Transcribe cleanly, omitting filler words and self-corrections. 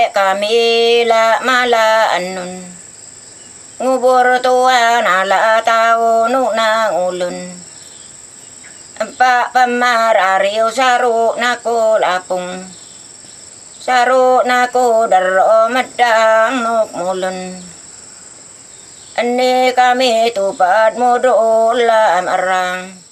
kami la mala anun ngubur tuan ala tao nuna ulun empa pamar ariu saru nako lapung saru nako daro medang nuk mulun ani kami tupat modul lam arang